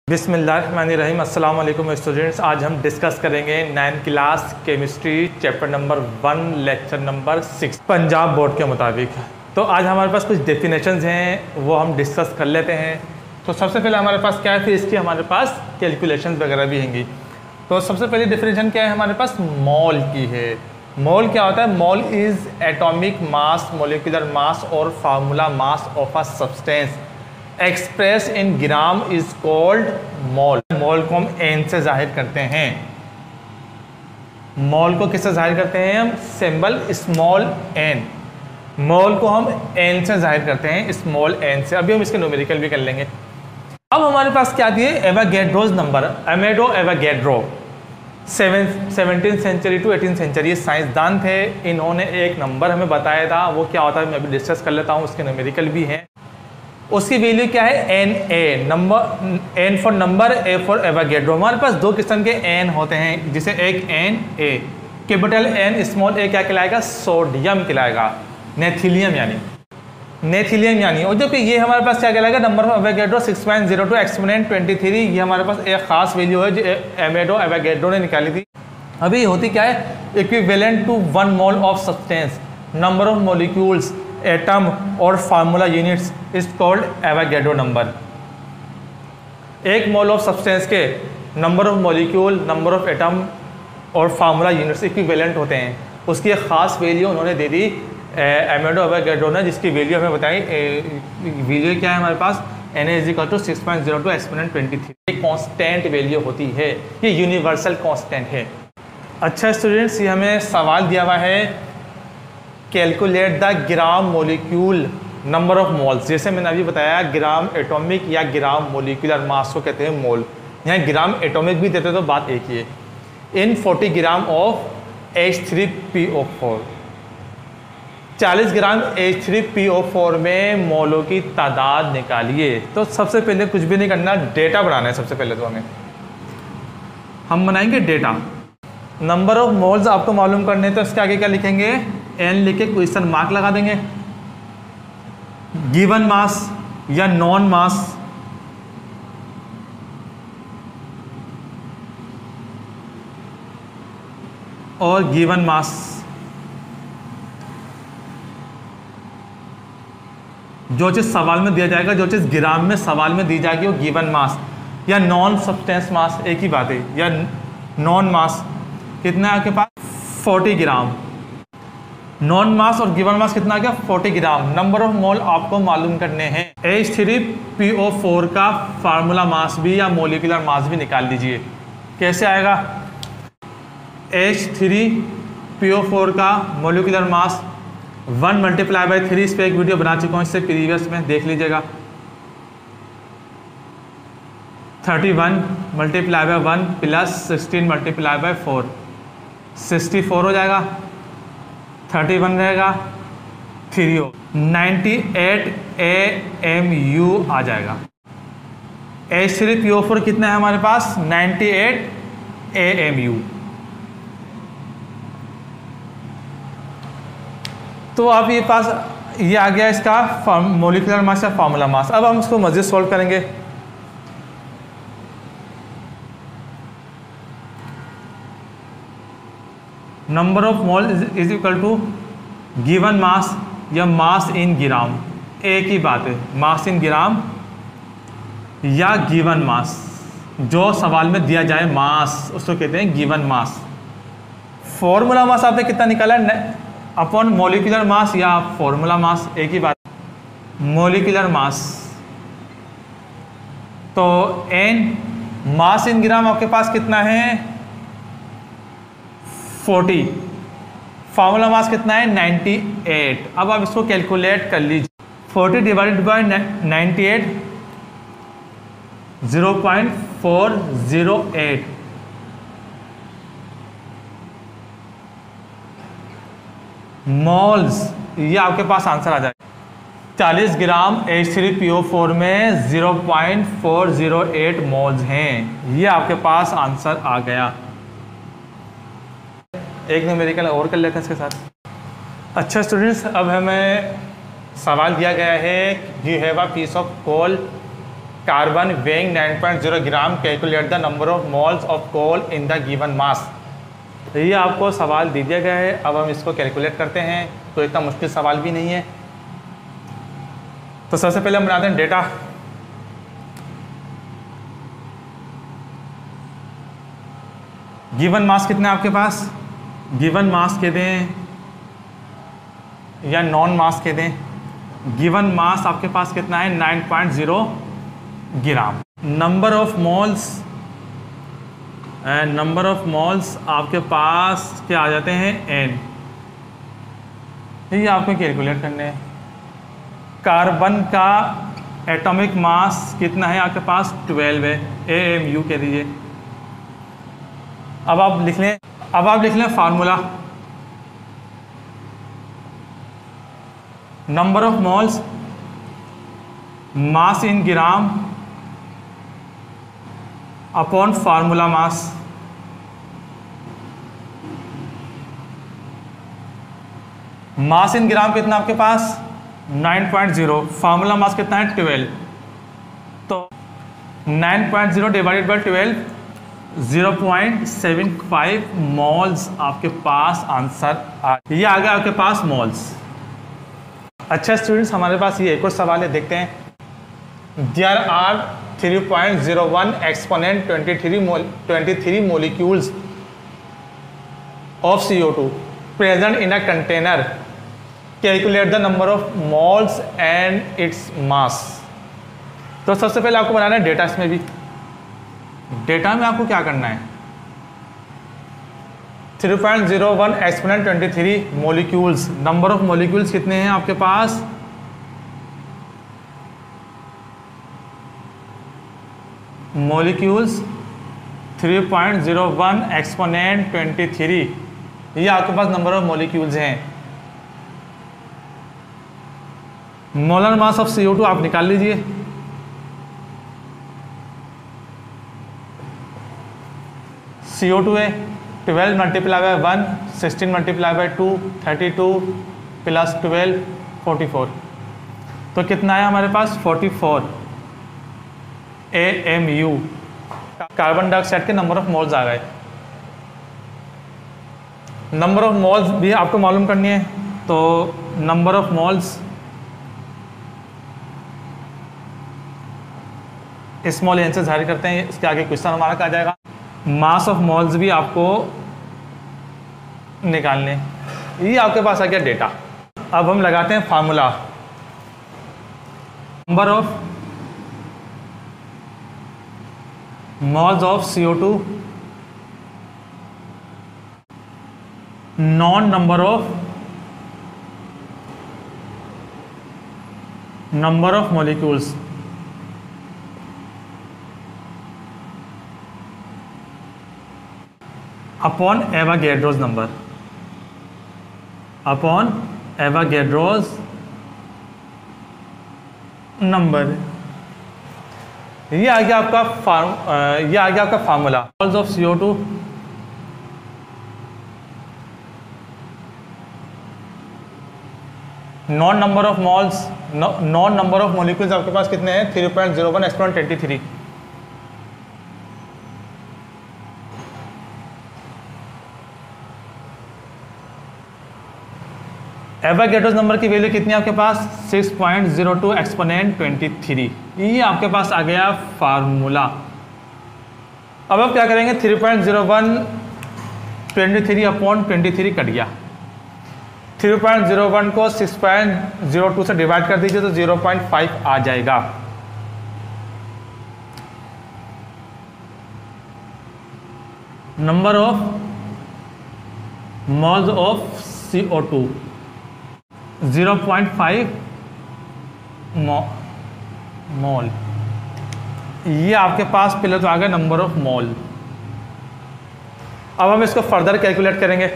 बिस्मिल्लाहिर्रहमानिर्रहीम। अस्सलाम वालेकुम स्टूडेंट्स। आज हम डिस्कस करेंगे 9th class chemistry chapter number 1 lecture number 6 Punjab board के मुताबिक। तो आज हमारे पास कुछ डेफिनेशंस हैं वो हम डिस्कस कर लेते हैं। तो सबसे पहले हमारे पास क्या है, फिर इसकी हमारे पास कैलकुलेशंस वगैरह भी होंगी। तो सबसे पहले डेफिनेशन क्या है हमारे पास, मॉल की है। मॉल क्या होता है? Mole is atomic mass, molecular mass और formula mass of a substance express in gram is called mole. Mole को हम एन से जाहिर करते हैं। मॉल को किससे जाहिर करते हैं हम? Symbol small N. मॉल को हम एन से जाहिर करते हैं, स्मॉल एन से। अभी हम इसके न्यूमेरिकल भी कर लेंगे। अब हमारे पास क्या दिए? Avogadro's number, Amedeo Avogadro 17th century to 18th century साइंसदान थे। इन्होंने एक नंबर हमें बताया था, वो क्या होता है मैं अभी डिस्कस कर लेता हूँ। उसके न्यूमेरिकल भी हैं। उसकी वैल्यू क्या है? N A, number N for number, A for Avogadro. हमारे पास दो किस्म के एन होते हैं, जिसे एक N A, capital N small A क्या कहलाएगा? सोडियम कहलाएगा, नेथिलियम यानी। और जबकि ये हमारे पास क्या कहलाएगा? Number of Avogadro 6.02 exponent 23। ये हमारे पास एक खास वैल्यू है जो अमेडो एवोगैड्रो ने निकाली थी। अभी होती क्या है? Equivalent to 1 mole of substance, number of molecules, atom और formula units is called Avogadro number. एक मोल ऑफ सब्सटेंस के number of molecule, number of atom और फार्मूला यूनिट्स इक्विवेलेंट होते हैं। उसकी एक ख़ास वैल्यू उन्होंने दे दी अमेडो एवोगैड्रो ने, जिसकी वैल्यू हमें बताई। वैल्यू क्या है हमारे पास? N is equal to 6.02 exponent 23। ये कॉन्स्टेंट वैल्यू होती है, ये यूनिवर्सल कॉन्स्टेंट है। अच्छा स्टूडेंट्स, ये हमें सवाल दिया हुआ है, calculate the gram molecule number of moles. जैसे मैंने अभी बताया, ग्राम एटॉमिक या ग्राम मोलिकुलर मास को कहते हैं मोल। यहाँ ग्राम एटॉमिक भी देते तो बात एक ही है। इन 40 gram of H3PO4, 40 gram H3PO4 में मोलों की तादाद निकालिए। तो सबसे पहले कुछ भी नहीं करना, डेटा बनाना है। सबसे पहले तो हम बनाएंगे डेटा। नंबर ऑफ मोल्स आपको मालूम करने, तो इसके आगे क्या लिखेंगे? एन लिख के क्वेश्चन मार्क लगा देंगे। गिवन मास या नॉन मास, और गिवन मास जो चीज़ सवाल में दिया जाएगा, जो चीज़ ग्राम में सवाल में दी जाएगी वो गिवन मास या नॉन सब्सटेंस मास, एक ही बात है। या नॉन मास कितना है आपके पास? 40 ग्राम। नॉन मास और गिवन मास कितना आ गया? 40 ग्राम। नंबर ऑफ मोल आपको मालूम करने हैं। H3PO4 का फार्मूला मास भी या मोलिकुलर मास भी निकाल दीजिए। कैसे आएगा? H3PO4 का मोलिकुलर मास 1 × 3। इस पर एक वीडियो बना चुका हूँ इससे प्रीवियस में, देख लीजिएगा। 31 × 1 प्लस 16 × 4, 64 हो जाएगा। 31 रहेगा, 3 हो, 98 AMU आ जाएगा। H3PO4 कितना है हमारे पास? 98 AMU। तो अब ये पास ये आ गया इसका मोलिकुलर मास या फार्मूला मास। अब हम इसको मज़ीद सॉल्व करेंगे। Number of mole is equal to given mass या मास इन ग्राम, एक ही बात है। मास इन ग्राम या गिवन मास, जो सवाल में दिया जाए मास उसको कहते हैं गिवन मास। फॉर्मूला मास आपने कितना निकाला है? अपॉन मोलिकुलर मास या फॉर्मूला मास, एक ही बात। मोलिकुलर मास तो एन, मास इन ग्राम आपके पास कितना है? 40। फार्मूला मास कितना है? 98। अब आप इसको कैलकुलेट कर लीजिए। 40 डिवाइडेड बाय 98, 0.408। मोल्स, ये आपके पास आंसर आ जाएगा। 40 ग्राम H3PO4 में 0.408 मोल्स हैं। ये आपके पास आंसर आ गया। एक न्यूमेरिकल और कर लेते हैं इसके साथ। अच्छा स्टूडेंट्स, अब हमें सवाल दिया गया है, you have a piece of coal carbon weighing 9.0 gram, calculate the number of moles of coal in the given mass. ये आपको सवाल दे दिया गया है, अब हम इसको कैलकुलेट करते हैं। तो इतना मुश्किल सवाल भी नहीं है। तो सबसे पहले हम बनाते हैं डेटा। गिवन मास कितना है आपके पास, गिवन मास कह दें या नॉन मास कह दें। गिवन मास आपके पास कितना है 9.0 gram. Number of moles, number of moles आपके पास क्या आ जाते हैं n। ये आपको कैलकुलेट करने हैं। कार्बन का एटॉमिक मास कितना है आपके पास 12 है, AMU कह दीजिए। अब आप लिख लें formula. Number of moles mass in gram upon formula mass. Mass in gram कितना आपके पास 9.0, फार्मूला मास कितना है 12। तो 9.0 डिवाइडेड बाय 12 0.75 मोल्स आपके पास आंसर ये आ गया आपके पास मोल्स। अच्छा स्टूडेंट्स, हमारे पास ये एक और सवाल है, देखते हैं। There are 3.01 exponent 23 molecules of CO2 present in a container, calculate the number of moles and its mass. तो सबसे पहले आपको बनाना है डेटा। इसमें भी डेटा में आपको क्या करना है, 3.01 exponent 23 molecules. Number of molecules कितने हैं आपके पास, मोलिक्यूल्स 3.01 एक्सपोनेंट 23, ये आपके पास नंबर ऑफ मोलिक्यूल्स हैं। मोलर मास ऑफ CO2 आप निकाल लीजिए। CO2 है 12 multiply by 1, 16 multiply by 2, 32 plus 12 44। तो कितना है हमारे पास 44 AMU। कार्बन डाइऑक्साइड के नंबर ऑफ मोल्स आ गए। नंबर ऑफ मोल्स भी आपको मालूम करनी है। तो number of moles small n से जाहिर करते हैं। इसके आगे क्वेश्चन हमारा क्या जाएगा, मास ऑफ मोल्स भी आपको निकालने। ये आपके पास आ गया डेटा। अब हम लगाते हैं formula. Number of moles of CO2 non number of molecules upon Avogadro's number, upon Avogadro's number. ये आ गया आपका formula. Moles of CO2 non number of moles, non number of molecules आपके पास कितने हैं 3.01 एक्सपोनेंट 23। एवोगैड्रोस नंबर की value कितनी है आपके पास 6.02 एक्सपोनेंट 23। ये आपके पास आ गया फार्मूला। अब आप क्या करेंगे, 3.01 23 अपॉन 23 कट गया। 3.01 को 6.02 से डिवाइड कर दीजिए तो 0.5 आ जाएगा। Number of moles of CO2 0.5 mole. ये आपके पास पहले तो आ गया नंबर ऑफ मोल। अब हम इसको फर्दर कैलकुलेट करेंगे।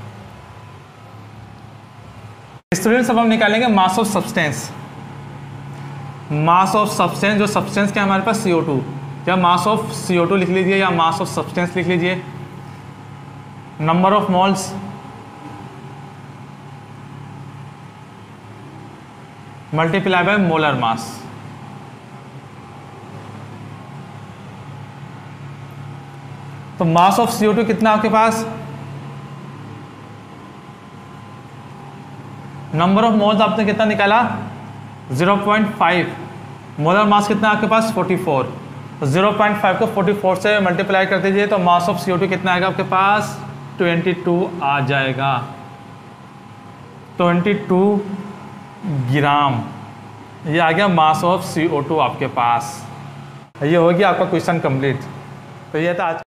स्टूडेंट्स, अब हम निकालेंगे mass of substance. Mass of substance, जो सब्सटेंस क्या है हमारे पास CO2, या मास ऑफ CO2 लिख लीजिए या मास ऑफ सब्सटेंस लिख लीजिए। Number of moles multiply by molar mass. तो मास ऑफ CO2 कितना आपके पास, नंबर ऑफ मोल्स आपने कितना निकाला 0.5, मोलर मास कितना आपके पास 44, तो 0.5 को 44 से मल्टीप्लाई कर दीजिए तो मास ऑफ CO2 कितना आएगा आपके पास 22 आ जाएगा, 22 ग्राम। ये आ गया मास ऑफ CO2 आपके पास। ये हो गया आपका क्वेश्चन कंप्लीट। तो ये था आज